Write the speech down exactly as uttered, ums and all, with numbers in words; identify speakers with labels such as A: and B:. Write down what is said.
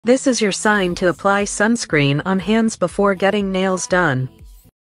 A: This is your sign to apply sunscreen on hands before getting nails done.